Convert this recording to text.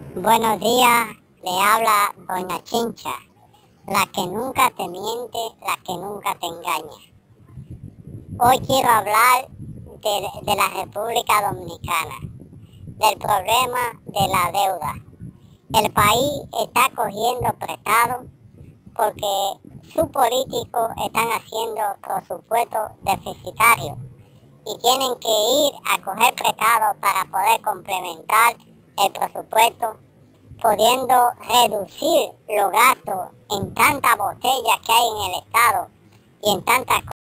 Buenos días, le habla Doña Chincha, la que nunca te miente, la que nunca te engaña. Hoy quiero hablar de la República Dominicana, del problema de la deuda. El país está cogiendo prestado porque sus políticos están haciendo presupuestos deficitarios y tienen que ir a coger prestado para poder complementar el presupuesto, pudiendo reducir los gastos en tantas botellas que hay en el Estado y en tantas